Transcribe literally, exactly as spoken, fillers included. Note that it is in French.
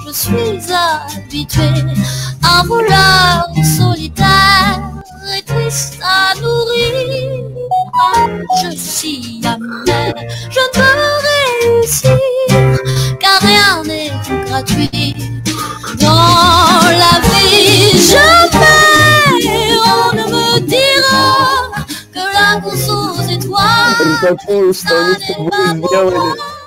je suis habituée, un voleur solitaire et triste à nourrir. Je suis amère, je ne peux réussir, car rien n'est gratuit dans la vie. Je paie, on ne me dira que la course aux étoiles, ça n'est pas pour moi.